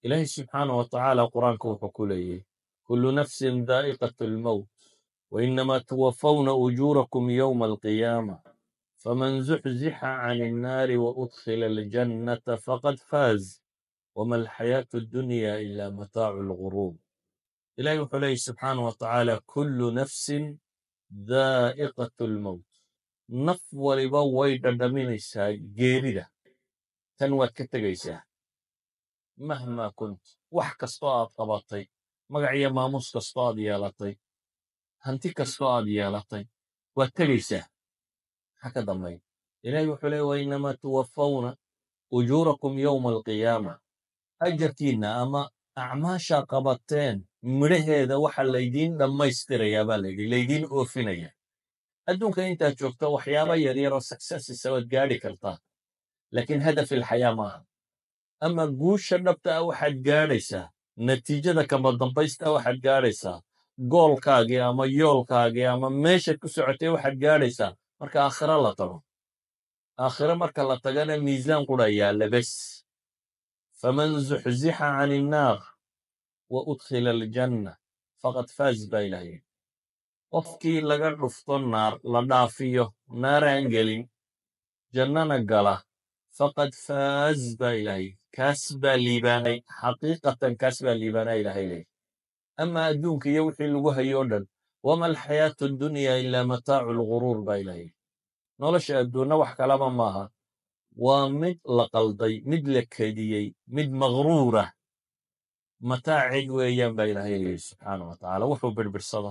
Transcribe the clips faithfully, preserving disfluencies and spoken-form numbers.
إلهي سبحانه وتعالى قرآن كوفا كليه كل نفس ذائقة الموت وإنما توفون أجوركم يوم القيامة فمن زحزح عن النار وأدخل الجنة فقد فاز وما الحياة الدنيا إلا متاع الغرور. إلهي حليه سبحانه وتعالى كل نفس ذائقة الموت نف ولبا ويدا دمينيسا جيريدا تنوى كتغيسا مهما كنت wax kastoo aad qabatay magaciyo maamus kastoo aad yeelatay hanti kastoo aad yeelatay waad tegaysaa maxaa ka dambayn ilaahay wuxuu leeyahay wainamaa tuwaffawna ujuurakum yowma alqiyaama ajarkiinna ama acmaashaa qabateen midhaheeda waxa laydiin dhammaystirayaa baa layidhi laydiin oofinaya adduunka intaad joogto waxyaaba yaryaroo successisa waad gaadhi kartaa laakiin hadaf ilxayaa maaha ama guusha dhabta ah waxaad gaadhaysaa natiijada kama dambaysta waxaad gaadhaysaa goolkaagii ama yoolkaagii ama meesha ku socotay waxaad gaadhaysaa marka aakhiro la tago aakhiro marka la tagana miisaan qura yaalla bes faman zuxzixa can innaar wa udkhila aljanna faqad faaz baa ilahay qofkii laga dhufto naar la dhaafiyo naaraan gelin jannana gala faqad faaz baa ilahay kaas baa liibaanay xaqiiqatan kaas baa liibaanaa ilahay leey ama adduunka iyo wixii lagu hayo o dhan wama alxayaatu addunyaa ilaa mataacu lguruur baa ilahay nolosha adduunna wax kalaba maaha waa mid la qalday mid la kediyey mid maqruura mataacid weeyaan baa ilahay leey subxaana wa tacaala wuxuu birbirsada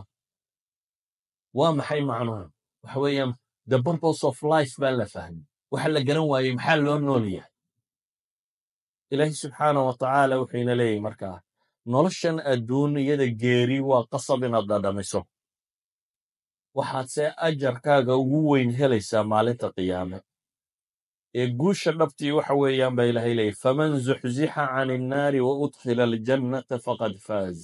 waa maxay macnuhu waxa weeyaan the purpose of life baan la fahmay waxa la garan waayey maxaa loo nool yahay ilaahi subxaana wa tacaala wuxuuna leeyahy markaa noloshan adduunyada geeri waa qasab inaad dhadhamiso waxaad see ajarkaaga ugu weyn helaysaa maalinta qiyaame ee guusha dhabtii waxa weeyaan baa ilaahay leeyahy faman zuxzixa can innaari wa udkhila aljannata faqad faaz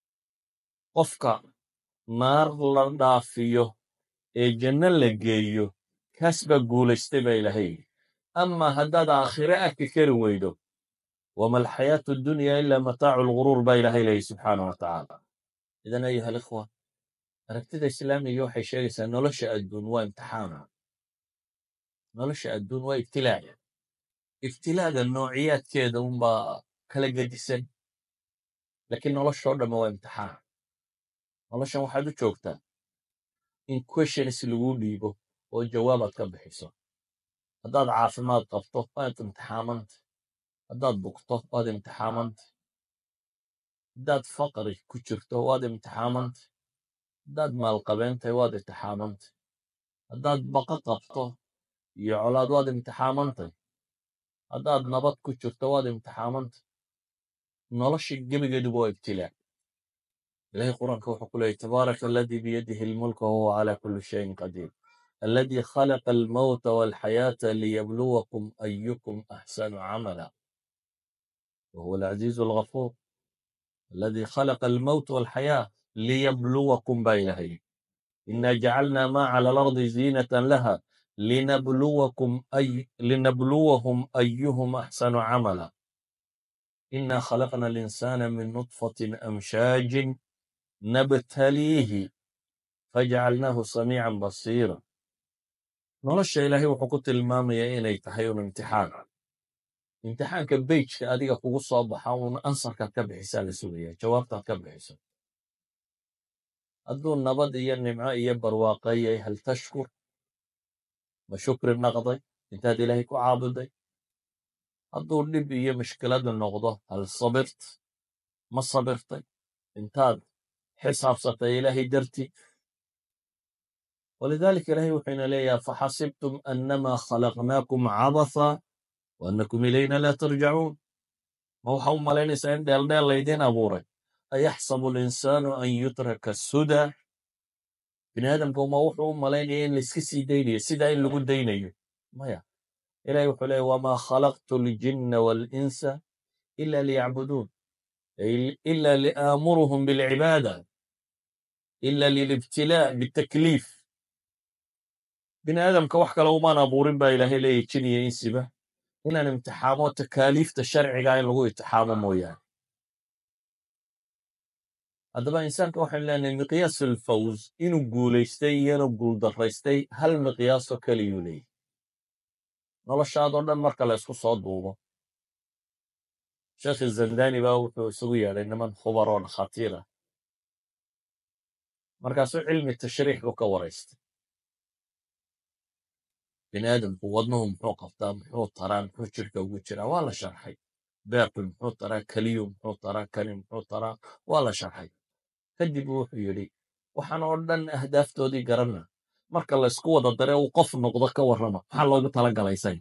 qofka naar la dhaafiyo ee janno la geeyo kaas baa guulaystay baa ilaahay ama haddaad aakhire arki kari weydo wama alxayaatu addunyaa ilaa mataacu lguruur baa ilaahay leeyahy subxaana wa tacaala idan ayuha alikhwa aragtida islaamiga waxay sheegaysaa nolosha adduun waa imtixaana nolosha adduun waa ibtilaac ibtilaaga noociyaadkeeda unbaa kala gedisan laakiin noloshoo dhamme waa imtixaan noloshan waxaad u joogtaa in questions lagu dhiibo oo jawaabaad ka bixiso haddaad caafimaad qabto waad imtixaamanta haddaad bugto waad imtixaamanta haddaad faqri ku jirto waad imtixaamanta haddaad maalqabeentahay waad imtixaamanta haddaad baqa qabto iyo colaad waad imtixaamantay haddaad nabad ku jirto waad imtixaamanta nolosha gebigeeduba waa ibtilaa ilahay quraanka wuxuu ku leeyahy tabaaraka aladii biyadihi almulka wahuwa calaa kulli shayin qadiir aladii khalaqa almawta walxayaata liyabluwakum ayukum axsanu camala wahuwa alcaziizu alghafuur aladii khalaqa almawta walxayaa liyabluwakum baa ilahay inaa jacalnaa maa cala alardi ziinatan laha linabluwakum ay linabluwahum ayuhum axsanu camala inaa khalaqna alinsaana min nutfatin amshaajin nabtaliihi fajacalnaahu samiican basiira nolosha ilaahay wuxuu ku tilmaamayaa inay tahay un imtixaan imtixaanka beyjka adiga kugu soo baxa un ansarkaad ka bixisaa la sugaya jawaabtaad ka bixiso hadduu nabad iyo nimco iyo barwaaqayay hal tashkur ma shukri naqday intaad ilaahay ku caabuday hadduu dhib iyo mushkiladu noqdo hal sabirt ma sabirtay intaad xisaabsatay ilaahay dartii walidaalika ilaahay wuxuuna leeyaha faxasibtum annamaa khalaqnaakum cabatha waannakum ilayna laa tarjacuun ma waxa u malaynaysaa in dheeldheel laydiin abuuray ayaxsabu alinsaanu an yutraka suda bini aadamku ma wuxuu u malaynaya in layska sii daynayo sidaa in lagu daynayo maya ilahay wuxuu leeyahy wamaa khalaqtu aljinna waalinsa ila liyacbuduun ila liaamuruhum bilcibaada ila lilibtilaa bitakliif bini aadamka wax kale umaan abuurin baa ilaahay leeyahy jin iyo insiba inaan imtixaamo takaaliifta sharciga in lagu imtixaamo mooyaane haddaba insaanka waxaynu leenahay miqyaasu alfawz inuu guulaystay iyana guuldaraystay hal miqyaasoo keliyuu leeyahy noloshaadoo dhan marka la ysku soo duubo sheekhi zandani baa wuxuu isugu yeedhay niman khubaroo dhakhaatiira markaasuu cilmi tashriix buu ka waraystay bini aadamku wadnuhu muxuu qabtaa muxuu taraa muxuu jirka ugu jiraa waa la sharxay beerku muxuu taraa keliyu muxuu taraa kani muxuu taraa waa la sharxay kadib wuxuu yidhi waxaan oo dhan ahdaaftoodii garanna marka la ysku wada dare uu qof noqdo ka warrama maxaa loogu talagalay isaga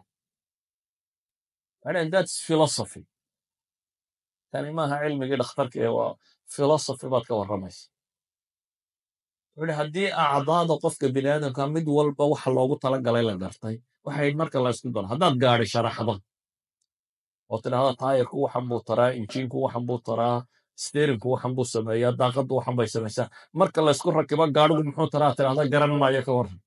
that's philosophy tani maaha cilmigii dhakhtarka ee waa philosophy baad ka warramaysa wuxuu yidhi haddii acdaada qofka bini aadamka mid walba waxa loogu talagalay la gartay waxay marka la ysku daro haddaad gaadhi sharaxdo oo tidhahda taayirku waxan buu taraa injiinku waxan buu taraa steerinku waxan buu sameeyaa daaqaddu waxan bay samaysaa marka la ysku rakibo gaadhigu muxuu taraa tidhahda garan maayo ka warran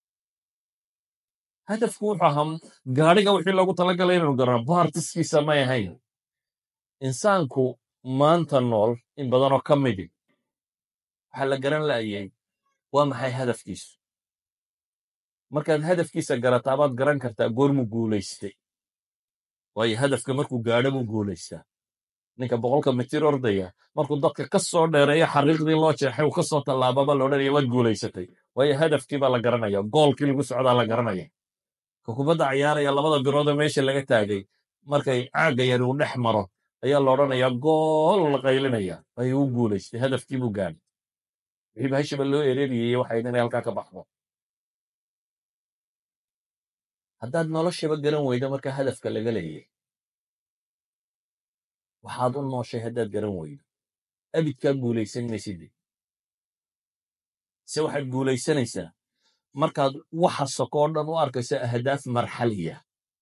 hadafku wuxuu ahaa gaadhiga wixii loogu talagalay inuu garano baartiskiisa may ahayn insaanku maanta nool in badanoo ka midi waxaa la garan la'ayay waa maxay hadafkiisu markaad hadafkiisa garataa baad garan kartaa goormuu guulaystay waayo hadafka markuu gaadho buu guulaystaa ninka boqolka mitir ordaya markuu dadka ka soo dheereeyo xariiqdii loo jeexay uu ka soo tallaababa la odhanaya waad guulaysatay waayo hadafkii baa la garanaya goolkii lagu socdaa la garanaya ka kubadda cayaaraya labada biroodoo meesha laga taagay markay caagga yari uu dhex maro ayaa la odhanayaa gool la qaylinaya waayo uu guulaystay hadafkii buu gaadhay wixii bahashaba loo ereeriyey waxay inay halkaa ka baxdo haddaad noloshaba garan weydo marka hadafka laga leeyay waxaad u nooshay haddaad garan weydo abidkaa guulaysan maysidee se waxaad guulaysanaysaa markaad waxa sokoo dhan u arkayso ahdaaf marxaliya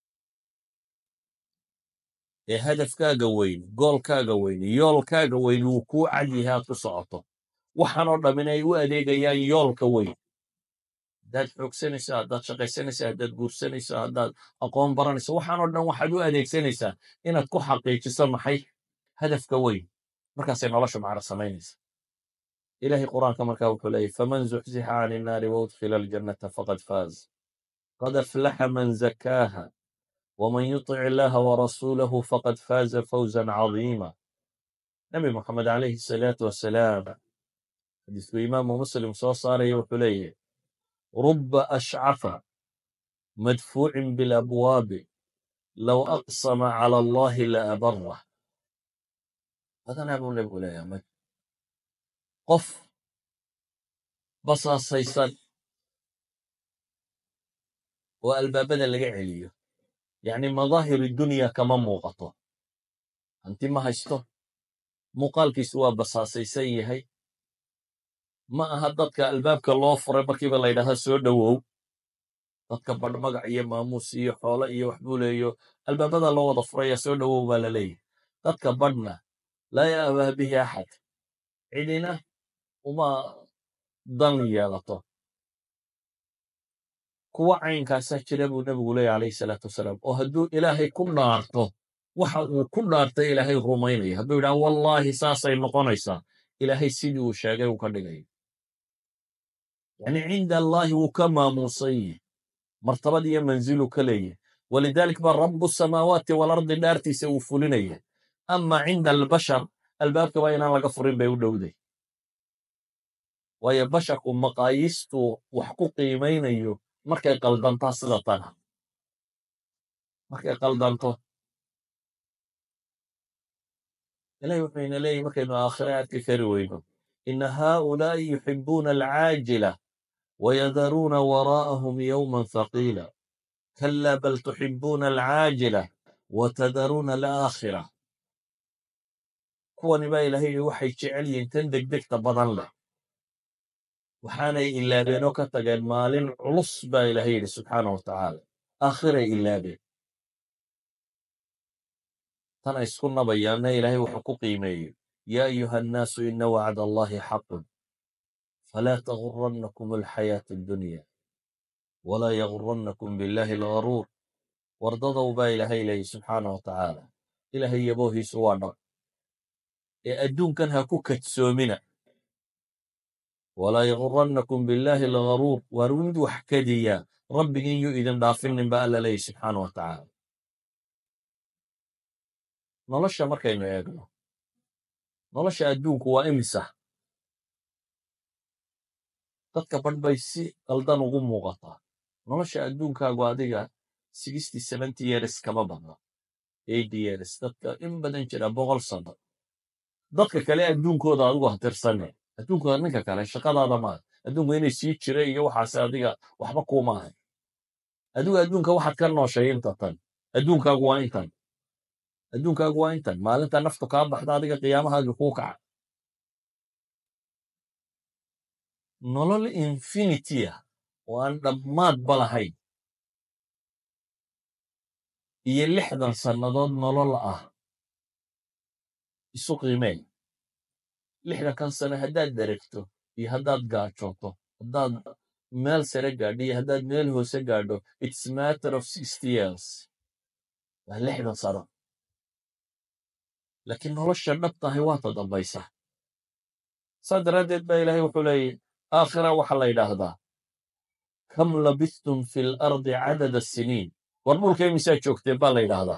ee hadafkaaga weyn goolkaaga weyn yoolkaaga weyn wuu kuu cad yahay aad ku socoto waxaanoo dhammin ay u adeegayaan yoolka weyn haddaad xoogsanayso haddaad shaqaysanayso haddaad guursanayso haddaad aqoon baranayso waxaanoo dhan waxaad u adeegsanaysaa inaad ku xaqiijiso maxay hadafka weyn markaasay nolosha macno samaynaysa ilaahay qur'aanka markaa wuxuu leeyahy faman zuxzixa cani innaari waudkhila aljannata faqad faaz qad aflaxa man zakaaha waman yutic illaha warasuulahu faqad faaza fawzan cadiima nabi moxamed calayhi asalaatu wassalaam xadiisku imaamu muslim soo saaraya wuxuu leeyahy ruba ashcafa madfuucin bilabwaabi low aqsama cala allahi la abarah badanaa buu nebigu leeyahay qof basaasaysan oo albaabada laga celiyo yacni madaahiri dunya kama muuqato hanti ma haysto muuqaalkiisu waa basaasaysan yahay ma aha dadka albaabka loo furay markiiba la ydhahda soo dhowow dadka badh magac iyo maamuus iyo xoolo iyo waxbuu leeyo albaabada loo wada furaya soo dhowow baa la leeyahy dadka badhna laa yaabaa bihi axad cidina uma dan yeelato kuwa caynkaasaa jira buu nebigu leeyahy calayhi salaatu wasalaam oo hadduu ilaahay ku dhaarto waxa uu ku dhaartay ilaahay rumaynaya hadduu yidhaha wallaahi saasay noqonaysaa ilaahay sidii uu sheegay uu ka dhigayo yacni cinda allaahi wuu ka maamuusan yahy martabad iyo manziluu ka leeyahy walidaalik baa rabu samaawaati walardi dhaartiisa uu fulinaya ama cinda albashar albaabka baa inaan laga furin bay u dhowday waayo basharku maqaayiistuu wax ku qiimaynayo markay qaldantaa sida tan markay qaldanto ilahi wuxuu ina leeyahy markaynu aakhira aadka kari weyno ina haaulaa'i yuxibuuna alcaajila wayadaruuna waraa'ahum yowman haqiila kalaa bal tuxibuuna alcaajila watadaruuna alaakhira kuwani baa ilahay yidhi waxay jecel yihiin tan degdegta badan leh waxaanay ilaabeen oo ka tageen maalin culus baa ilahay yidhi subxaana wa tacaala aakhiray ilaabeen tan ay isku nabayaanna ilaahay wuxuu ku qiimeeyey yaa ayuha annaasu ina wacda allahi xaqun falaa tagurannakum alxayaatu addunya walaa yagurannakum billahi algaruur wardadow baa ilaahay leeyahy subxaana wa tacaala ilaahay yaboohiisu waa dhab ee adduunkan ha ku kadsoomina walaa yaguranakum billaahi algaruur waar mid wax kadiya rabbigin yuu idin dhaafinin ba alla leeyahy subxaana wa tacaala. nolosha markaynu eegno nolosha adduunku waa imisa dadka badh bay si qaldan ugu muuqataa. nolosha adduunkaagu adiga sixty seventy years kama badno, eighty years, dadka in badan jira boqol sano. dadka kale adduunkooda adigu ha tirsane, adduunkooda ninka kale shaqadaada maaha. adduunku inay sii jira iyo waxaase adiga waxba kuuma ahay. adigu adduunka waxaad ka nooshay inta tan, adduunkaagu waa intan, adduunkaagu waa intan. maalinta naftu kaa baxda adiga qiyaamahaaga kuu kaca. nolol infinity ah oo aan dhammaadba lahayn iyo lixdan sannadood nolol ah isu qiimeen. lixdankan sano haddaad daregto iyo haddaad gaajooto, haddaad meel sare gaadho iyo haddaad meel hoose gaadho, its matter of sixty years, waa lixdan sano. laakiin nolosha dhabtahay waa ta dambaysa. saa daraaddeed baa ilaahay wuxuu leeyahy aakhira waxaa la yidhaahdaa kam labistum fi lardi cadada siniin, war dhulka imisaa joogteen baa la yidhaahdaa.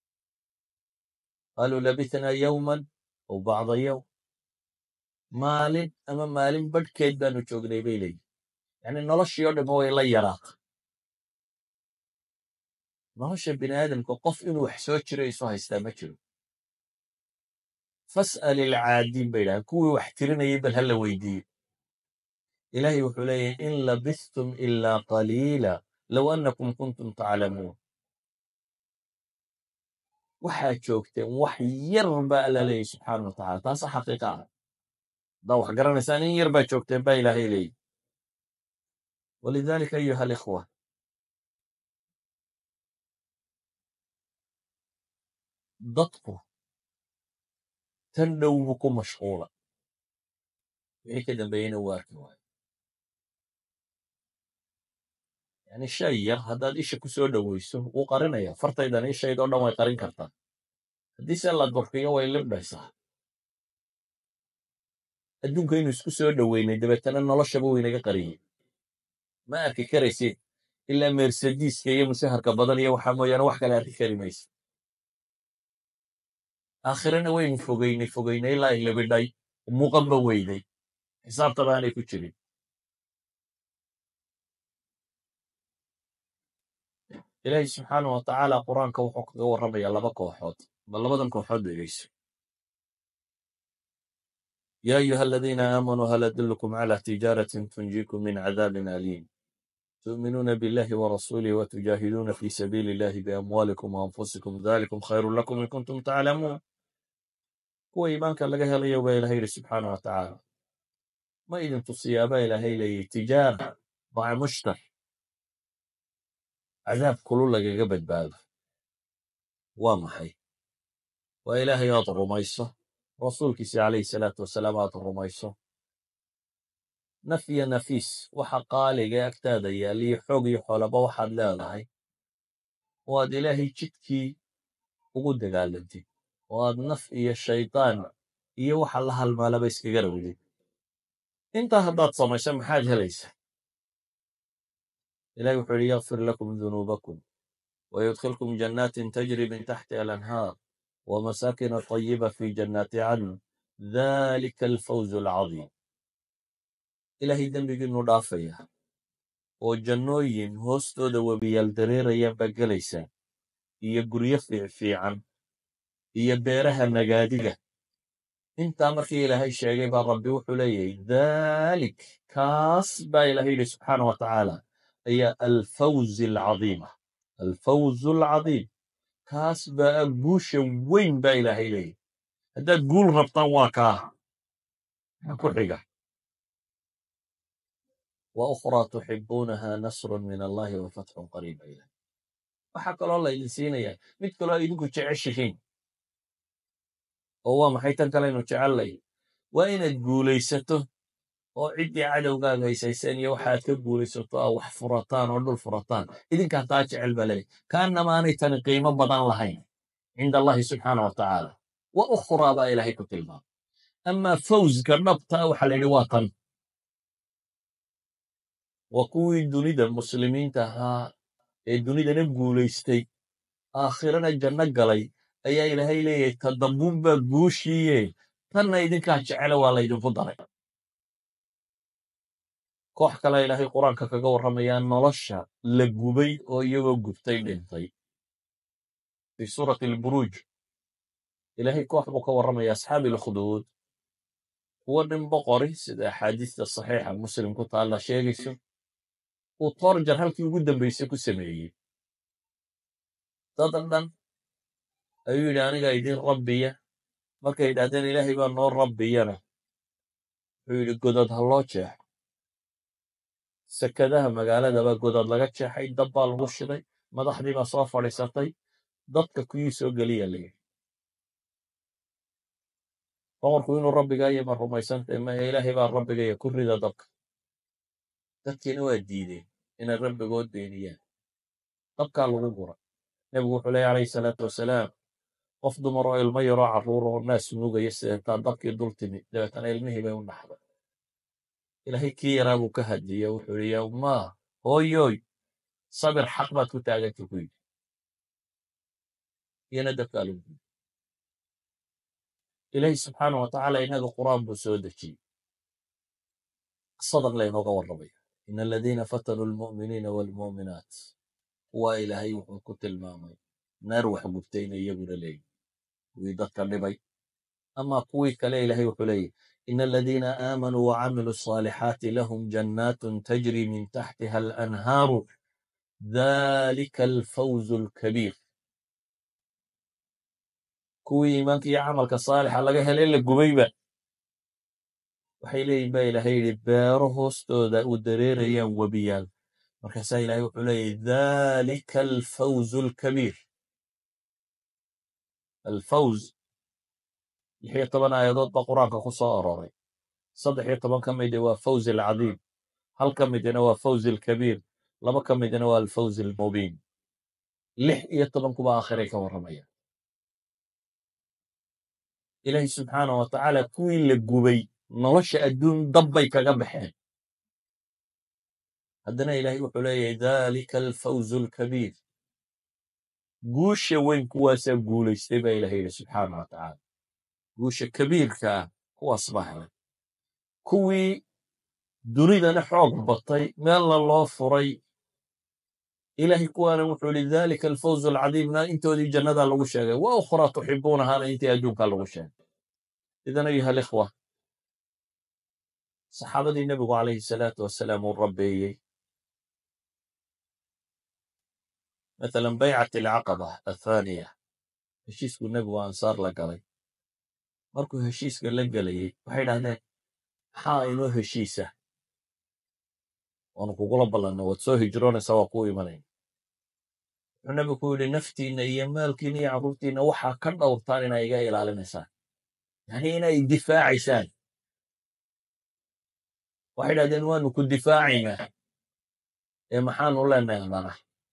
qaaluu labithnaa yowman aw bacda yowm, maalin ama maalin badhkeed baanu joognay bay leeyihin. yacni noloshii oo dhamma way la yaraata. nolosha bini aadamka qof inuu wax soo jiro isu haystaa ma jiro. fas'al ilcaadiin bay yidhahdeen, kuwii wax tirinayay bal ha la weydiiyo. ilaahay wuxuu leeyahy in labistum ilaa qaliila low annakum kuntum taclamuun. waxaad joogteen wax yar baa alla leeyahy subxaana wa tacala. taasa xaqiiqa ah. haddaa wax garanaysaan in yar baa joogteen baa ilaahay leeyahy. walidaalika ayuha alikhwa, dadku tan dhow buu ku mashquula, wixii ka dambeeyeyna wuu arki waayo. yani shay yar haddaad isha ku soo dhowayso wuu qarinaya. fartaydana ishayd oo dhan way qarin kartaa. haddii se la durkiyo way libdhaysaa. adduunka inuu isku soo dhoweynay dabeetana noloshaba waynaga qariyey. ma arki karaysid ilaa mersediiska iyo musaharka badan iyo waxaa mooyaane wax kale arki kari maysa. aakhirana waynu fogeynay fogeynay ilaa ay libidhay, muuqanba weyday, xisaabtaba aanay ku jirin. ilaahay subxaana wa tacaala qur-aanka wuxuu kaga warramayaa laba kooxood. bal labadan kooxood dhegeyso. yaa ayuha aladiina aamanuu hal adullukum calaa tijaaratin tunjiikum min cadaabin aliim tu'minuuna billahi warasuulihi watujaahiduuna fii sabiili illahi biamwaalikum waanfusikum dalikum khayrun lakum in kuntum taclamuun. kuwa iimaanka laga helayo baa ilahay yidhi subxaana wa tacaala, ma idin tusiyaabaa ilaahay leeyay tijaara maca mushtar, cadaab kulul lagaga badbaado. waa maxay? waa ilaahay aad rumayso, rasuulkiisa calayhi salaatu wasalaam aad rumayso, naf iyo nafiis waxa qaaliga agtaada yaaliyo xoog iyo xoolaba waxaad leedahay, oo aad ilaahay jidkii ugu dagaalantid, oo aad naf iyo shaydaan iyo waxa la halmaalaba iskaga rawdid. intaa haddaad samayso maxaad helaysaa? ilahi wuxuu yidhi yakfir lakum dunuubakum wayudkhilkum jannaatin tajri min taxtiha alanhaar wamasaakina طayiba fi jannaati cadn dalika alfawzu alcadiim. ilaahay dembigiinu dhaafaya oo jannooyin hoostooda webiyaal dareerayaan baa gelaysaa, iyo guryo fiicfiican iyo beeraha nagaadiga. intaa markii ilaahay sheegay baa rabbi wuxuu leeyahay dalik, kaas baa ilahay yidhi subxaana wa tacaala ayaa alfawzi alcadiima, alfawzu alcadiim, kaas baa guusha weyn baa ilaahay leeyahy. haddaad guul rabtaan waa kaa. maxaa ku xiga? wa ukhraa tuxibuunaha nasrun min allahi wa fatxun qariib. waxaa kaloo laydin siinayaa mid kaloo a idinku jeceshihiin. oo waa maxay tan kalaynu jecellay? waa inaad guulaysato oo ciddii cadowgaaga haysayseen iyo waxaad ka guulaysato aa wax furataan oo dhul furataan. idinkaa taa jecel baa leeyahy. kaanama aanay tani qiimo badan lahayn cinda allahi subxaana wa tacaala. wa ukhraa baa ilaahay ku tilmaamay. amaa fawzka dhabtaa waxaa la yidhi waa tan. وكوي دونيدا المسلمين تها دونيدا نبغوليستي آخرنا الجنة قلي أي إلهي لي تدبون بجوشيه تنا يدين كهجعل ولا يدين فضري كوح كلا إلهي قرآن كجور رميان نلشة لجوبي أو يجو جفتين انتي في سورة البروج إلهي كوح بكور رمي أصحاب الخدود هو من بقري سيد حديث الصحيح مسلم كنت على شيء وطارجر هل كي قدام بيسكو سمعي تضمن أيوة أنا قايدين ربية ما كيد أدين إلهي بان نور ربي أنا أيوة قدد هالله سكدها magaalada ba godad laga jeexay dab baa lagu shiday madaxdii baa soo fadhiisatay dadka kuyii soo geliya leeyahay boqorku inuu rabbiga iyo ma rumaysantay ma ilaahay baa rabbiga iyo ku rida dabka dadkiina waa diideen inay rabbigood beeniyaan dabkaa lagu gura nebigu wuxuu leeyahay calayhi salaatu wasalaam qof dumar oo ilmo yaroo carruur oo naas nuugaya sideetaa dabkii dul timi dabeetana ilmihii bay u naxday ilaahay kii yaraa buu ka hadiyey wuxuu yidhi yawmaa hooyoy sabir xaq baad ku taaganta ku yidhi iyana dabkaa lagu yidhi إلهي سبحانه وتعالى إنه القرآن بسودكي صدق لنا غوربي إن الذين فتنوا المؤمنين والمؤمنات هو إلهي وحكت المامي نروح قبتين يقول لي ويذكر لبي أما قوي كلا إلهي وحلي إن الذين آمنوا وعملوا الصالحات لهم جنات تجري من تحتها الأنهار ذلك الفوز الكبير كوي إيمانك يا عملك صالح لقى هلين القبيبة waxay leeyihin baa ilaahay yidhi beero hoostooda u dareerayaan webiyaal markaasaa ilaahay wuxuu leeyahy dhalika alfawzu alkabiir alfawz lix iyo toban aayadood baa qur-aanka ku soo arooray saddex iyo toban ka midi waa fawz alcadiim hal ka midina waa fawz alkabiir laba ka midina waa alfawz almubiin lix iyo toban kuba aakhiray ka warramayaan ilaahay subxaanahu watacaala kuwii la gubay nolosha adduun dabbay kaga baxeen haddana ilaahay wuxuu leeyahay dhalika alfawzu alkabiir guusha weyn kuwaasaa guulaystay baa ilaahay yidhi subxaanahu watacaala guusha kabiirka ah kuwaas baa helay kuwii dunidana xoog batay meelna loo furay ilaahay kuwaana wuxuu yidhi dhalika alfawzu alcadiimna intoodii jannadaa lagu sheegay wa ukhraa tuxibuunahaana intii adduunkaa lagu sheegay idan ayuha alikhwa saxaabadii nebigu calayhi salaatu wasalaam uu rabbeeyey مثلا بيعة العقبة الثانية هشيسكو النبي أنصار لقلي مركو هشيسكو لقلي وحيد هذا حائنو هشيسة وأنكو قلب الله أنه وتسو هجرون سوا قوي منين النبي يقول نفتي إن يمالكي ني عروتي نوحا كرنا وطارنا يقايل على النسان يعني هنا الدفاع سان وحيد هذا نوانو كو دفاعي ما يا محان الله ما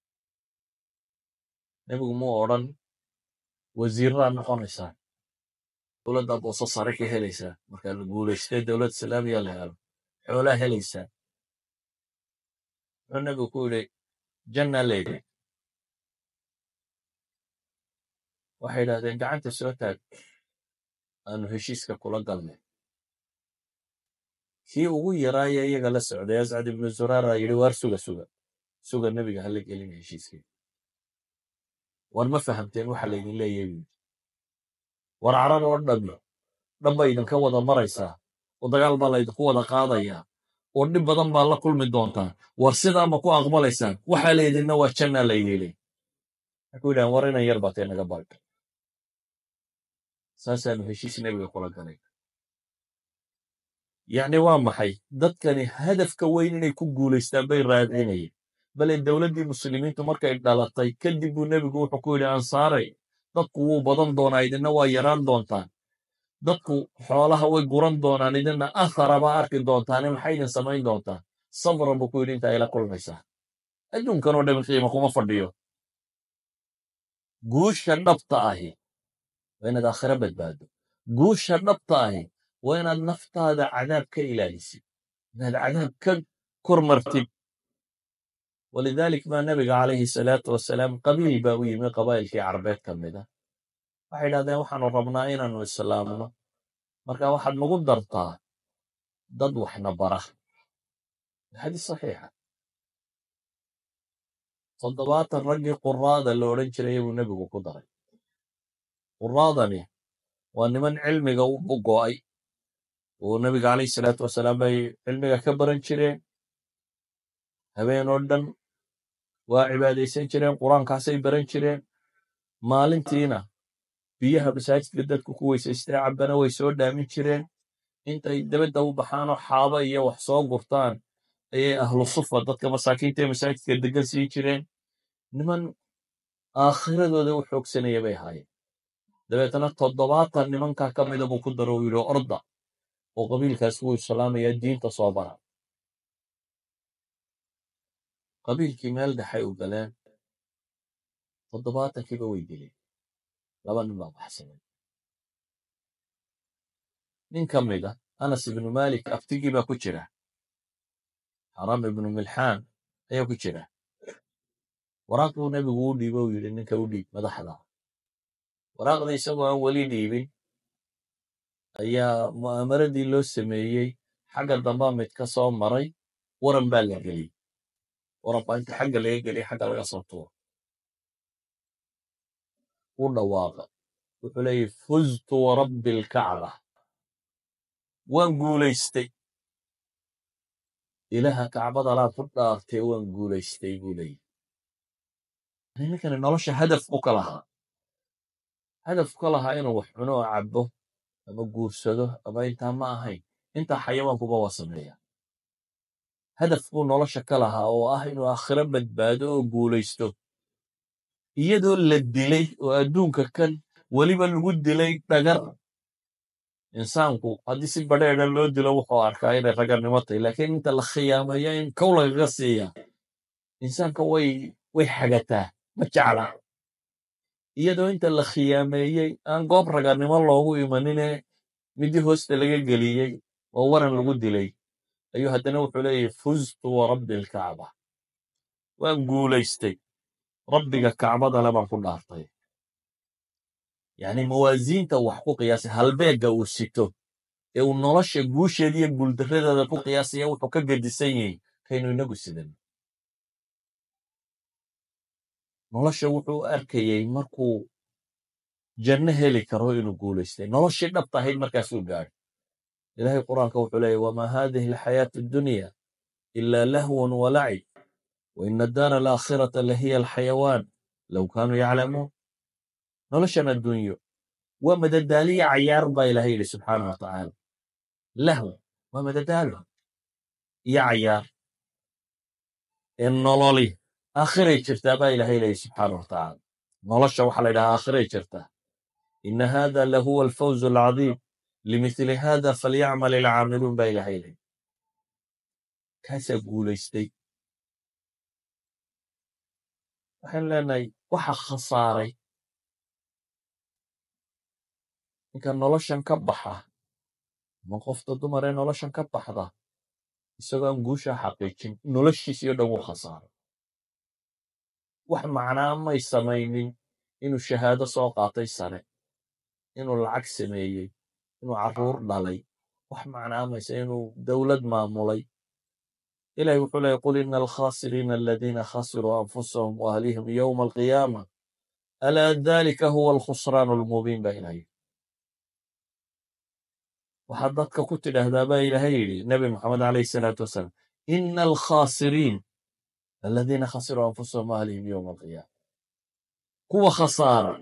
nebigu muu odhan wasiirraa noqonaysaa dowladdaad booso sare ka helaysaa markaa la guulaystay dowlad islaamiya la helo xoolaa helaysaa wuxuu nebigu ku yidhi janna leedahay waxay yidhahdeen gacanta soo taag aanu heshiiska kula galnay kii ugu yaraaya iyaga la socday ascad ibnu zuraara yidhi waar suga suga suga nebiga hala gelina heshiiskii war ma fahamteen waxa laydin leeyahay war carab oo dhammi dhan bay idinka wada maraysaa oo dagaal baa laydinku wada qaadayaa oo dhib badan baa la kulmi doontaa war sidaa ma ku aqbalaysaan waxaa laydinna waa jannaa la yeelay waxay yidhahan war inan yar baatee naga baag saasaanu heshiis nebiga kula galay yacni waa maxay dadkani hadafka weyn inay ku guulaystaan bay raadinayeen bale dowladdii muslimiintu markay dhalatay kadib buu nebigu wuxuu ku yidhi ansaaray dadku wuu badan doonaa idinna waa yaraan doontaan dadku xoolaha way guran doonaan idinna athara baa arki doontaane maxay idin samayn doontaan sabran buu ku yidhi intaa ila kulmaysaa adduunkan oo dhan qiimo kuma fadhiyo guusha dhabta ahi waa inaad aakhira badbaado guusha dhabta ahi waa inaad naftaada cadaab ka ilaalisid inaad cadaab ka kormartid walidalik baa nabiga calayhi salaatu wasalaam qabiil baa u yimi qabaa'ilkii carbeed ka mida waxay idhahdeen waxaanu rabnaa inaannu islaamno marka waxaad nagu dartaa dad waxna bara xadiis saxiixa toddobaatan raggii quraada la odhan jiray buu nebigu ku daray quraadani waa niman cilmiga u go'ay oo nebiga calayhi salaatu wasalaam bay cilmiga ka baran jireen habeen oo dhan waa cibaadaysan jireen qur-aankaasay baran jireen maalintiina biyaha masaajidka dadku ku weysaystay cabbana way soo dhaamin jireen intay dabadda u baxaanoo xaaba iyo wax soo gurtaan ayay ahlu sufa dadka masaakiinta ee masaajidka deggan siin jireen niman aakhiradooda u xoogsanaya bay ahaayeen dabeetana toddobaatan nimankaa ka mida buu ku daro uu yidhi orda oo qabiilkaas wuu islaamayaa diinta soo bara qabiilkii meel dhexay u galeen toddobaatankiiba way dileen laba nin baa baxsaday nin ka mida anas ibnu malik aftigii baa ku jira xaram ibnu milxaan ayaa ku jira waraaq buu nebigu u dhiibo u yidhi ninka u dhiib madaxda waraaqda isagoo aan weli dhiibin ayaa mu'aamaradii loo sameeyey xagga dambaa mid ka soo maray waran baa la geliyey waran baa inta xagga laga geliyey xagga laga soo tuuro u dhawaaqa wuxuu leeyahy fuztu warabbi alkacba waan guulaystay ilaaha kacbada laa ku dhaartee waan guulaystay buu leeyahy ninkani nolosha hadaf u ka lahaa hadaf ka lahaa inuu wax cuno oo cabbo ama guursado ama intaa ma ahayn intaa xayawaankuba waa sameeya hadaf buu nolosha ka lahaa oo ah inuu aakhiro badbaado oo guulaysto iyadoo la dilay oo adduunka kan weliba lagu dilay dhagar insaanku haddii si badheedha loo dilo wuxuu arkaa inay raganimo tahay laakiin inta la khiyaamayo in kow lagaga siiya insaanka way way xagataa ma jecla iyadoo inta la khiyaameeyey aan goob raganimo loogu imanine midii hoosta laga geliyey oo waran lagu dilay ayuu haddana wuxuu leeyahy fuztu warabbi alkacba waan guulaystay rabbiga kacbadale baan ku dhaartay yacni mawaasiinta wax ku qiyaasay halbeegga uu sito ee uu nolosha guusheeda iyo guuldarradeeda ku qiyaasaya wuxuu ka gedisan yahay kaynu inagu sidan nolosha wuxuu arkayey markuu janno heli karo inuu guulaystay noloshii dhabta ahayd markaasuu gaadhay ilaahay qur-aanka wuxuu leeyahy wamaa haadihi alxayaatu addunya ilaa lahwun walacib waina addaara alaakhirata lahiya alxayawaan low kaanuu yaclamuun noloshan adduunyo waa madadaaliya cayaar baa ilaahay yidhi subxaana wa tacaala lahw waa madadaalo iyo cayaar ee nololi aakhiray jirtaa baa ilaahay leeyahy subxaana wa tacaala nolosha waxaa la yidhahaa aakhiray jirtaa ina hada lahuwa alfawzu alcadiim limithli hada falyacmal alcaamiluun baa ilaahay leeyahy kaasaa guulaystay waxaynu leenahay waxa khasaaray ninka noloshan ka baxa ama qofta dumar ee noloshan ka baxda isagoo aan guushaa xaqiijin noloshiisii o dhan wuu khasaaray wax macnaa may samaynin inuu shahaado soo qaatay sare inuu lacag sameeyey inuu carruur dhalay wax macnaa maysa inuu dowlad maamulay ilahi wuxuu leeyay qul ina alkhasiriina aladiina khasiruu anfusahum waahlihim yowma alqiyaama alaa dalika huwa alkhusraan almubiin baa ilahay waxaad dadka ku tidhaahdaa baa ilaahay yidhi nebi moxamed calayhi salaatu wasalaam ina alkhasiriin aladiina khasiruu anfusahum waahlihim yowma alqiyaama kuwa khasaara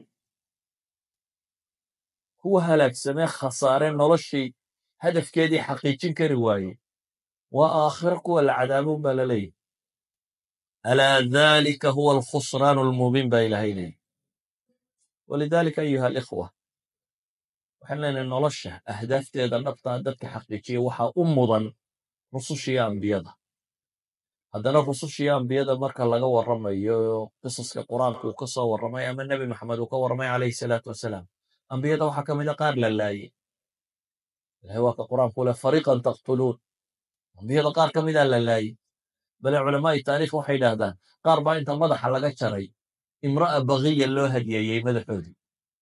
kuwa halaagsamee khasaaree noloshii hadafkeedii xaqiijin kari waayey waa aakhiro kuwa la cadaabuun baa la leeyahy alaa dalika huwa alkhusraan almubiin baa ilaahay leeyahy walidaalika ayuha alikhwa waxaan leenahay nolosha ahdaafteeda dhabtaa dadka xaqiijiya waxaa u mudan rusushiyo ambiyada haddana rusushiyo ambiyada marka laga warramayo qisaska qur-aanka uu ka soo warramay ama nebi maxamed uu ka warramay calayhi salaatu wasalaam ambiyada waxaa ka mida qaar la laayey ilahay waa ka qur-aanku leh fariiqan taqtuluun ambiyada qaar ka midaa la laayey bale culamaa'i taariikh waxay idhaahdaan qaar baa inta madaxa laga jaray imra'a bagiya loo hadiyeeyey madaxoodii.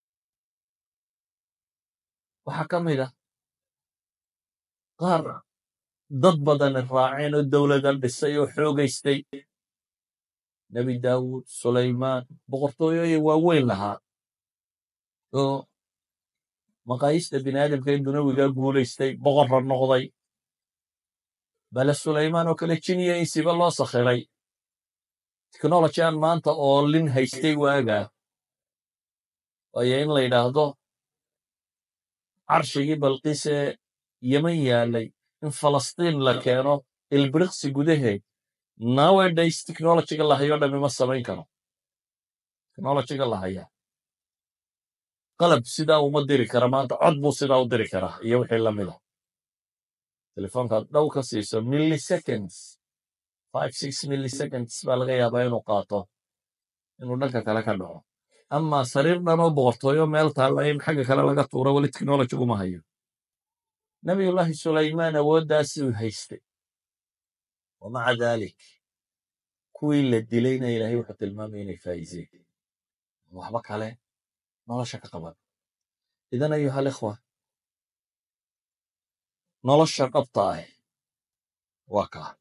waxaa ka mid ah qaar dad badan raaceen oo dowladan dhisay oo xoogaystay. nebi daawuud, sulaymaan, boqortooyooyin waaweyn lahaa oo maqaayista bini aadamka ee dunawigaa guulaystay, boqorra noqday. bale sulaymaan oo kale jiniya insiba loo sakhiray. technology aan maanta oo lin haystay waagaa waayo in la yidhaahdo carshigii balqiis ee yeman yaalay in falastiin la keeno ilbiriqsi gudaheed, nowadays technologyga la hayo dhami ma samayn karo. technologyga la hayaa qalab sidaa uma diri kara maanta, cod buu sidaa u diri karaa iyo wixii la mida. telefoonkaad dhow ka siiso milliseconds, five six milliseconds baa laga yaabaa inuu qaato inuu dhanka kale ka dhaco. ama sariir dhanoo boqortooyo meel taalla in xagga kale laga tuuro weli technology uma hayo. nabiyullaahi sulaymaan awooddaasuu haystay. wamaca daalik kuwii la dilayna ilaahay wuxuu tilmaamay inay faa'iiseen, waxba kale nolosha ka qaban. idan ayuha alikhwa, nolosha dhabta ah waa kaa.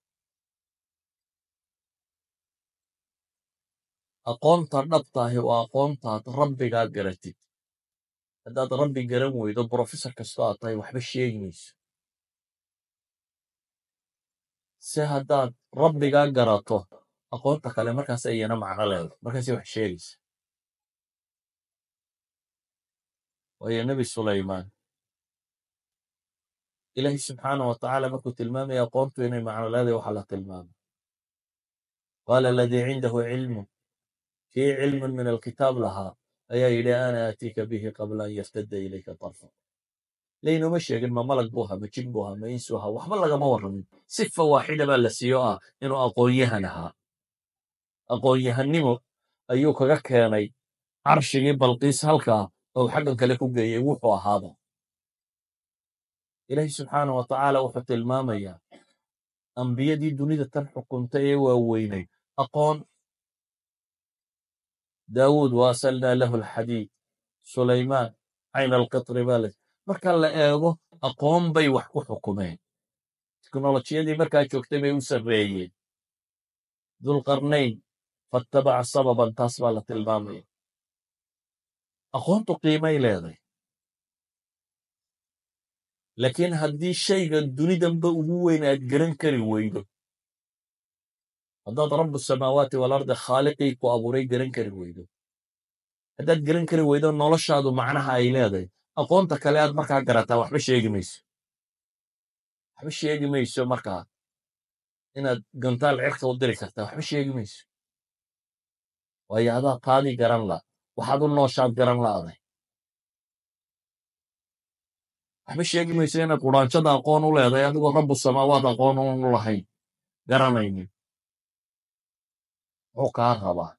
aqoonta dhabta ahi waa aqoontaad rabbigaa garatid. haddaad rabbi garan weydo brofessor kastoo aad tahay waxba sheegi mayso. se haddaad rabbigaa garato aqoonta kale markaas ayana macno leedo, markaasay wax sheegaysa. waayo nebi sulaymaan ilaahi subxaana wa tacaala markuu tilmaamaya aqoontu inay macno leedahay waxaa la tilmaamay qaala aladii cindahu cilmu, kii cilmun min alkitaab lahaa ayaa yidhi ana aatiika bihi qabla an yartadda ilayka tarfa. laynoma sheegin ma malag buu ahaa, ma jin buu ahaa, ma insu ahaa, waxba lagama warramin. sifa waaxida baa la siiyo ah inuu aqoon-yahan ahaa. aqoon-yahannimo ayuu kaga keenay carshigii balqiis halkaa oo xaggan kale ku geeyey wuxuu ahaaba. ilaahi subxaana wa tacaala wuxuu tilmaamayaa ambiyadii dunida tan xukuntay ee waaweynay aqoon. daawuud waasalnaa lahu alxadiid, sulaymaan cayn alqitri baa le marka la eego aqoon bay wax ku xukumeen. teknolojiyadii markaa joogtay bay u sarreeyeen. dulqarnayn fattabaca sababan, taas baa la tilmaamaya. aqoontu qiimay leeday, laakiin haddii shayga dunidanba ugu weyn aad garan kari weydo, haddaad rabu samaawaati walardi khaaliqii ku abuuray garan kari weydo, haddaad garan kari weydo noloshaadu macnaha ay leedahay, aqoonta kale aad markaa garataa waxba sheegi mayso. waxba sheegi mayso markaa inaad gantaal cirka u diri kartaa, waxba sheegi mayso. waayo adaa taadii garan la, waxaad u nooshaad garan la'day. waxba sheegi mayso inaad quraanjada aqoon u leedahay adigoo rabu samaawaat aqoon u lahayn, garanaynin. muxuu kaa rabaa?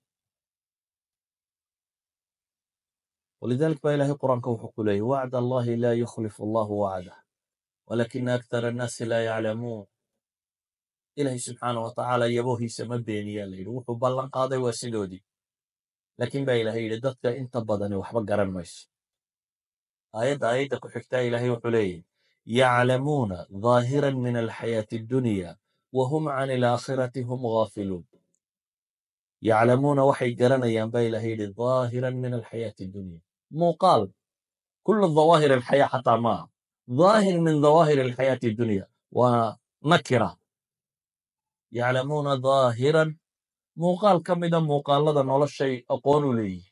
walidalik baa ilaahay qur'aanka wuxuu ku leeyay wacd allahi laa yukhlifu allahu wacdah walakina akthara annaasi laa yaclamuun. ilaahay subxaana wa tacaala yaboohiisa ma beeniyaa la yidhi, wuxuu ballan qaaday waa sidoodii. laakiin baa ilaahay yidhi dadka inta badani waxba garan mayso. aayadda aayadda ku xigtaa ilaahay wuxuu leeyahy yaclamuuna dhaahiran min alxayaati addunya wa hum can alaakhirati hum gaafiluun. yaclamuuna waxay garanayaan baa ilaahay yidhi dhaahiran min alxayaati addunya, muuqaal kullu dhawaahir alxayaa xataa maaha, dhaahir min dhawaahir alxayaati addunya waa nakira. yaclamuuna dhaahiran muuqaal ka mida muuqaalada noloshay aqoon u leeyihin,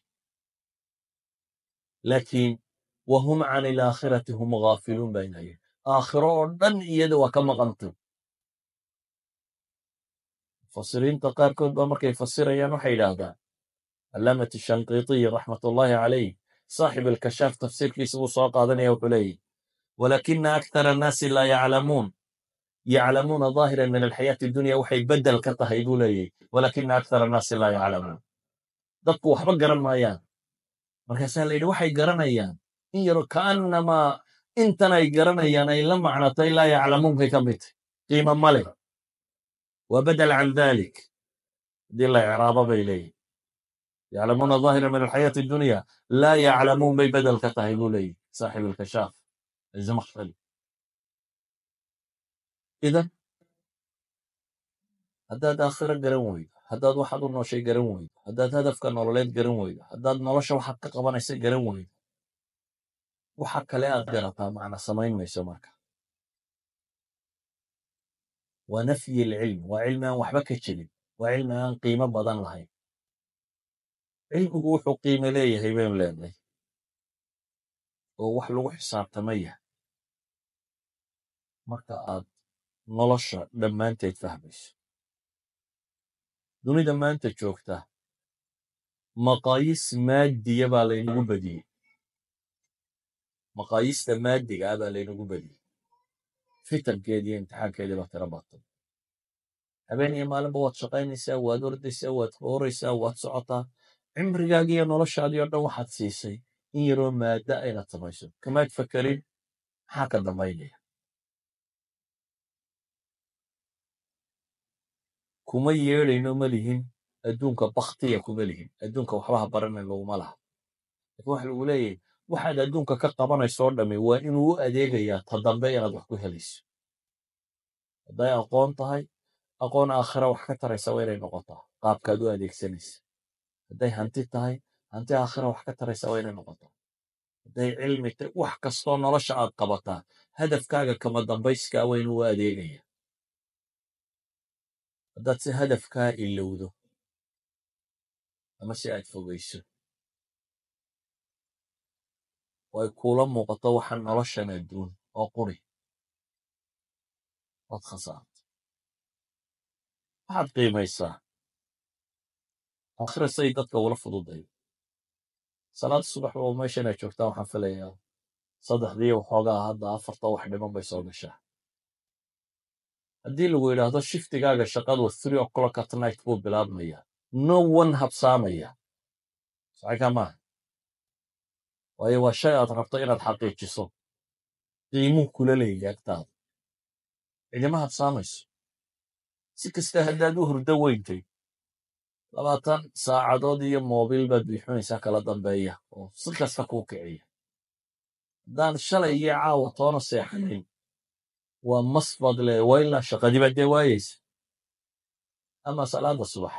laakiin wahum can alaakhirati hum gaafiluun baa ilahay yidhi aakhiro oo dhan iyada waa ka maqantay. mufasiriinta qaarkood baa markay fasirayaan waxay yidhaahdaan calaamat shanqiitiy raxmatullaahi calayh saaxib alkashaaf tafsiirkiisa buu soo qaadanaya wuxuu leeyahy walakina akthara annaasi laa yaclamuun yaclamuuna dhaahiran min alxayaati addunya waxay bedel ka tahay buu leeyahy walakina akthara annaasi laa yaclamuun. dadku waxba garan maayaan. markaasaa la yidhi waxay garanayaan in yaro kaannamaa intan ay garanayaan ay la macnatay laa yaclamuunkay ka midtay, qiimo ma leh. وبدل عن ذلك دي الله إعرابة إليه يعلمون ظاهرا من الحياة الدنيا لا يعلمون بي بدل كتاهيبو لي صاحب الكشاف الزمخشري إذا haddaad aakhiro garan weydo haddaad waxaad u nooshay garan weydo haddaad hadafka nololeed garan weydo haddaad nolosha waxaad ka qabanaysa garan weydo waxa kale aad garataa macna samayn mayso marka waa nafyi alcilm waa cilmi aan waxba ka jirin waa cilmi aan qiimo badan lahayn cilmigu wuxuu qiimo leeyahay baynu leenahay oo wax lagu xisaabtamaya marka aad nolosha dhammaanteed fahmayso dunida maanta joogta maqaayiis maadiya baa laynagu badiyey maqaayiista maadiga ah baa laynagu badiyey fitankeediiyo imtixaankeedii baa tiro batay habeen iyo maalinba waad shaqaynaysaa waad ordaysaa waad hooraysaa waad socotaa cimrigaagii iyo noloshaadii oo dhan waxaad siisay in yaroo maada inaad samayso kamaad fakerin maxaa ka dambaynaya kuma yeedhayno ma lihin adduunka baktiya kuma lihin adduunka waxbaha baranan laguma laha lakin waxa lagu leeyahay waxaad adduunka ka qabanayso oo dhammi waa inuu u adeegayaa ta dambe inaad wax ku helayso hadday aqoon tahay aqoon aakhira wax ka taraysa waa inay noqotaa qaabkaad u adeegsanaysa hadday hanti tahay hanti aakhira wax ka taraysa waa inay noqotaa hadday cilmi tahay wax kastoo nolosha aad qabataa hadafkaaga kama dambayskaa waa inuu u adeegaya haddaad si hadafkaa ilowdo ama si aad fogayso way kuula muuqato waxaan noloshan adduun oo quri waad khasaartay waxaad qiimaysaa aakhira say dadka ula fududayo salaada subax oo meeshan aad joogtaa waxaan filayaa saddexdii waxoogaa hadda afarta wax dhiman bay soo gashaa haddii lagu yidhaahdo shiftigaaga shaqadu three o'clock at night buu bilaabmaya no one habsaamaya saxiika maaha waayo waa shay aad rabto inaad xaqiijiso qiimuu kula leeyahay agtaada cidima habsaamayso si kasta haddaad u hurdo weyntay labaatan saacadood iyo moobil baad bixinaysaa kala dambeeya oo si kasta kuu kiciya haddaan shalay iyo caawa toona seexanayn waa mas baad leedahay waa ilaa shaqadii baad dee waayaysa ama salaada subax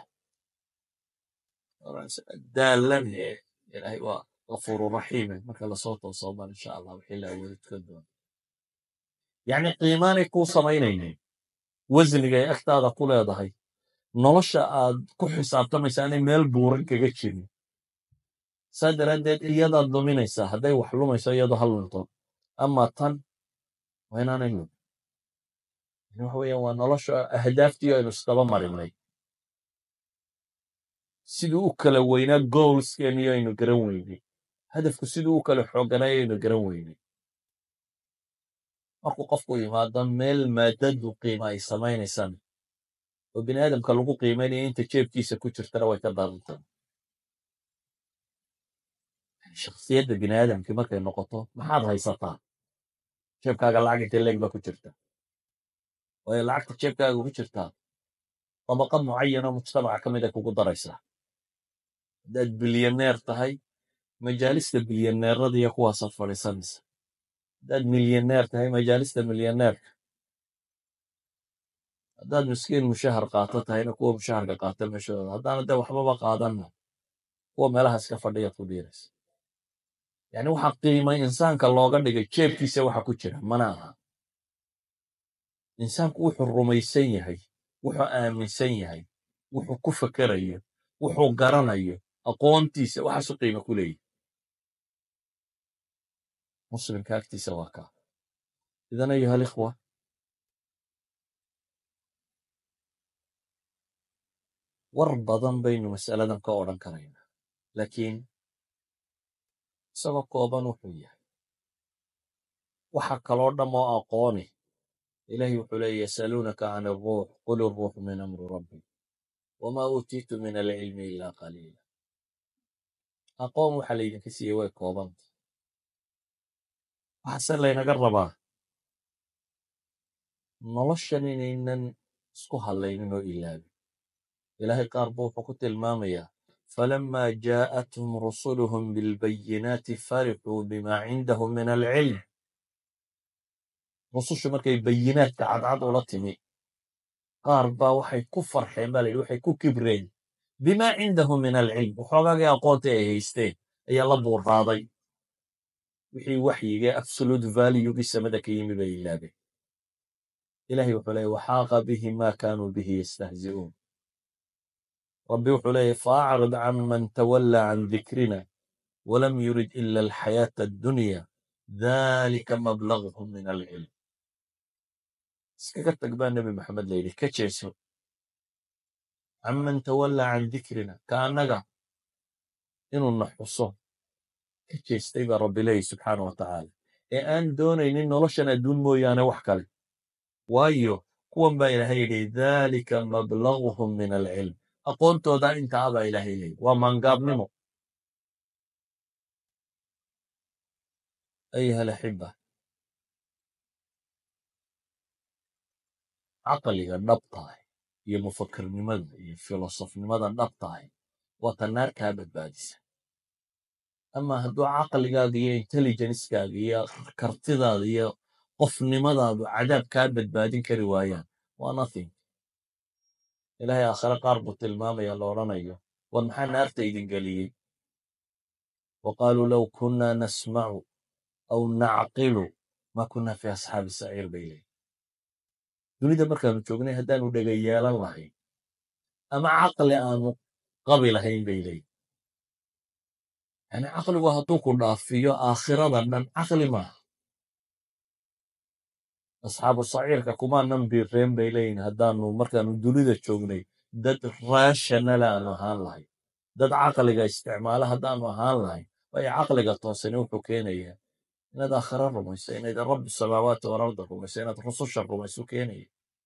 daalan ee ilaahay waa غفور رحيم marka la soo toosooban insha Allah wixii la awoodi tukan doona yani qiimaanay ku samaynayeen wasniga ay agtaada ku leedahay nolosha aad ku xisaabtamaysaa inay meel buuran kaga jirin sadaradeed iyadaad luminaysaa hadday wax lumayso iyadoo hal lunto ama tan waa inaanay lumin waxa weeyaan waa nolosha ahdaaftii aynu isdaba marinay siduu u kala weynaa goalskeeni aynu garan weynay hadafku siduu u kala xooganay aynu garan weynay markuu qofku yimaado meel maadadu qiima ay samaynaysaan oo bini aadamka lagu qiimaynaya inta jeebkiisa ku jirtana way ka darantay shakhsiyadda bini aadamkii markay noqoto maxaad haysataa jeebkaaga lacag intee leeg baa ku jirta waayo lacagta jeebkaaga ku jirtaa dabaqa mucayana mujtamaca ka mid ay kugu daraysaa haddaad bilyaneer tahay majaalista bilyaneerada iyo kuwaasaad fadhiisanaysa haddaad milyaneer tahay majaalista milyaneerka haddaad miskiin mushahar qaato tahayna kuwa mushaharka qaata meeshooda haddaana dee waxbaba qaadanna kuwa meelahaas ka fadhiyaad ku dhiiraysa yani waxaa qiimay insaanka looga dhigay jeebkiisa waxa ku jira mana aha insaanku wuxuu rumaysan yahay wuxuu aaminsan yahay wuxuu ku fakerayo wuxuu garanayo aqoontiisa waxaasu qiimo ku leeyahy muslimka agtiisa waa kaa idan ayuha alikhwa war badan baynu mas'aladan ka odhan karaynaa laakiin isagoo kooban wuxuu yahay waxa kaloo dhammoo aqooni ilahi wuxuu leeya yasaluunaka can alruux qul iruuxu min amri rabbi wamaa uutiitu min alcilmi ilaa qaliila aqoon waxa laydinka siiyey way koobanta waxaase laynaga rabaa noloshan inaynan isku hadlaynin oo ilaabin. ilaahay qaar buu wuxuu ku tilmaamayaa فلما جاءتهم رسلهم بالبينات فرحوا بما عندهم من العلم. rusushu markay bayinaadka cadcad ula timi qaar baa waxay ku farxeen baa la yidhi waxay ku kibreen bimaa cindahum min alcilm, waxoogaagii aqoonta ay haysteen ayaa la buurraaday. wixii waxyiga absolute valuegii samada ka yimi bay ilaabeen. ilahay wuxuu leeyay waxaaqa bihim maa kaanuu bihi yastahzi'uun. rabbi wuxuu leeyay faacrid can man tawallaa can dikrina walam yurid ila alxayaata addunya dalika mablaghum min alcilm. iskaga tag baa nebi maxamed la yidhi, ka jeeso can man tawallaa can dikrina, ka annaga inuu na xuso ka jeestay baa rabbi leeyahy subxaana wa tacaala, ee aan doonaynin noloshan adduun mooyaane wax kale. waayo kuwan baa ilaahay yidhi dalika mablaghum min alcilm, aqoontooda intaa baa ilaahay leeyahy, waa maangaabnimo. ayuha alaxiba, caqliga dhabtahay iyo mufakirnimada iyo filosofnimada dhabtahay waa ta naar kaa badbaadisa. ama hadduu caqligaaga iyo intelligencekaaga iyo kartidaada iyo qofnimadaadu cadaab kaa badbaadin kari waayaan, waa nothing. ilaahay aakhire qaar buu tilmaamaya la odhanayo war maxaa naarta idin geliyey? wa qaaluu low kunnaa nasmacu aw nacqilu ma kunna fi asxaabi saciir bay leeyihin. dunida markaanu joognay haddaanu dhega yeelan lahayn ama caqli aanu qabi lahayn bay leeyihin. yani caqligu hadduu ku dhaafiyo aakhirada dhan caqli maaha. asxaabu saciirka kumaanan biireen bay leeyihin haddaanu markaanu dunida joognay dad raashanala aanu ahaan lahayn, dad caqliga isticmaala haddaanu ahaan lahayn. waayo caqliga toosani wuxuu keenayaa inaad aakhira rumayso, inayd rabbi samaawaati walarda rumayso, inaad rususha rumayso keenaya.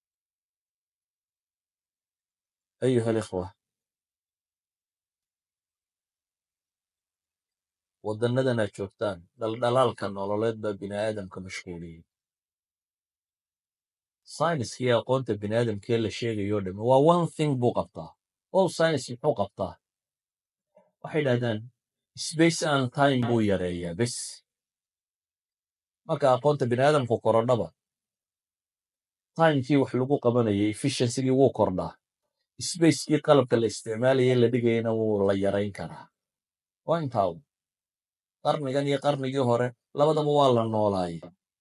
ayuha alikhwa, waddannadan aad joogtaan dhaldhalaalka nololeed baa bini aadamka mashquuliyey. sayniskii aqoonta bini aadamkee la sheegayo dhamme waa one thing buu qabtaa. all science muxuu qabtaa? waxay dhahdaan space and time buu yareeyaa bes. marka aqoonta bini aadamku korodhaba timekii wax lagu qabanayay efficiensigii wuu kordhaa, spacekii qalabka la isticmaalayay la dhigayana wuu la yarayn karaa. waa intaa u qarnigan iyo qarnigii hore labadaba waa la noolaayay,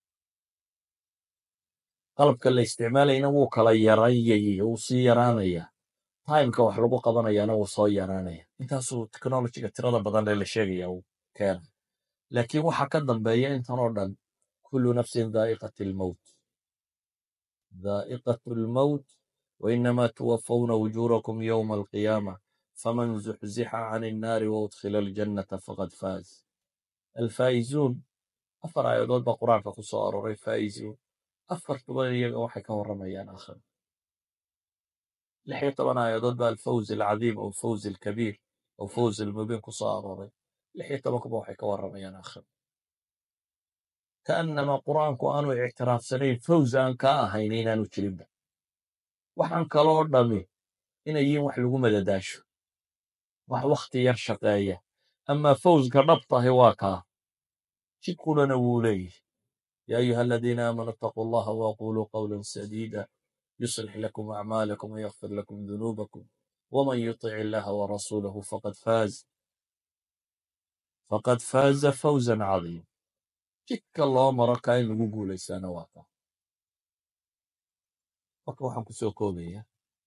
qalabka la isticmaalayana wuu kala yarayay, wuu sii yaraanaya, timeka wax lagu qabanayana wuu soo yaraanaya. intaasuu technologyga tirada badan ee la sheegaya uu keena. laakiin waxa ka dambeeya intan oo dhan kullu nafsin daa'iqat almowt daa'iqat almowt wainama tuwafawna ujurakum yowma alqiyaama faman zuxzixa can innaari waudkhila aljannata faqad faaz. alfaa'izuun afar aayadood baa qur-aanka ku soo aroray faa'izuun. afartuba iyaga waxay ka warramayaan aakhira. lix iyo toban aayadood baa alfawz alcadiim aw fawz alkabiir aw fawz almubiin ku soo arooray. lix iyo tobankuba waxay ka warramayaan aakhira. kaannama qur-aanku aanu ictiraafsanayn fawz aan kaa ahayn inaanu jirinba. waxaan kaloo dhami inay yihiin wax lagu madadaasho, wax wakhti yar shaqeeya. amaa fawzka dhabtahi waa kaa jidkulana wuu leeyihi. يا أيها الذين آمنوا اتقوا الله وقولوا قولا سديدا يصلح لكم أعمالكم ويغفر لكم ذنوبكم ومن يطع الله ورسوله فقد فاز فقد فاز فوزا عظيما. جك الله مركا إن نقول لسانا واقع فكوا حنكو سوكوبية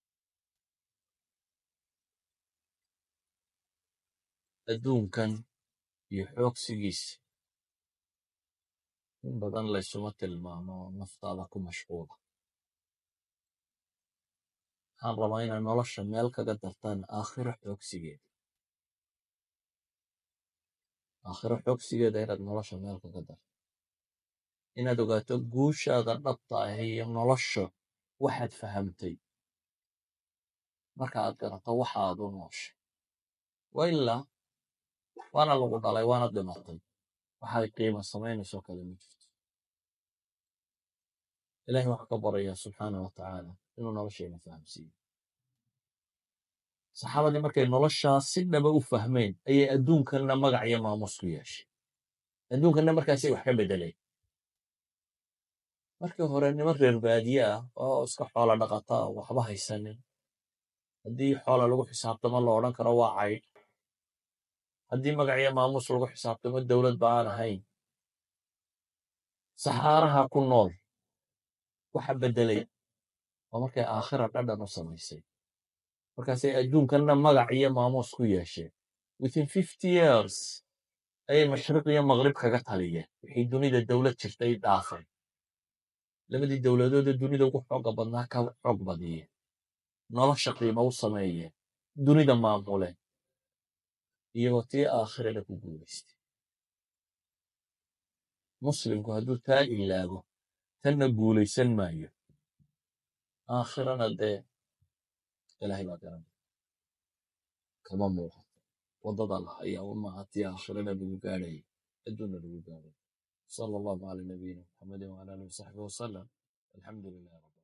أدون كان يحوك سيجيس in badan laysuma tilmaamo naftaada ku mashquula. waxaan rabaa inaad nolosha meel kaga dartaan aakhiro xoogsigeeda. aakhiro xoogsigeeda inaad nolosha meel kaga darto, inaad ogaato guushaada dhabta ah iyo nolosha waxaad fahamtay marka aad garato waxa aad u nooshay. wa ilaa waana lagu dhalay waana dhimatay, waxay qiimo samaynayso kale ma jirto. ilaahay waxaa ka baraya subxaana wa tacaala inuu noloshayna fahamsiiyo. saxaabadii markay noloshaas si dhaba u fahmeen ayay adduunkanna magac iyo maamuus ku yeeshay. adduunkanna markaasay wax ka beddeleen. markii hore niman reer baadiye ah oo iska xoola dhaqata oo waxba haysanin, haddii xoola lagu xisaabtamo la odhan karo waa caydh, haddii magac iyo maamuus lagu xisaabtamo dowlad ba aan ahayn. saxaaraha ku nool waxa beddelay waa markay aakhira dhadhan u samaysay, markaasay adduunkanna magac iyo maamuus ku yeesheen. within fifty years ayay mashriq iyo maqrib kaga taliyeen wixii dunida dowlad jirtay dhaafay. labadii dowladood ee dunida ugu xooga badnaa ka xoog badiyeen, nolosha qiimo u sameeyeen, dunida maamuleen, iyagoo tii aakhirada ku guulaystay. muslimku hadduu taa ilaago tanna guulaysan maayo, aakhirana dee ilaahay baa garanaya kama muuqato. waddada lah ayaa u maaha tii aakhirana lagu gaadhayay, adduunna lagu gaadhay. sala allahu cala nabiyina muxamedin wala alihi wasaxbihi wasalam. alxamdu lilah.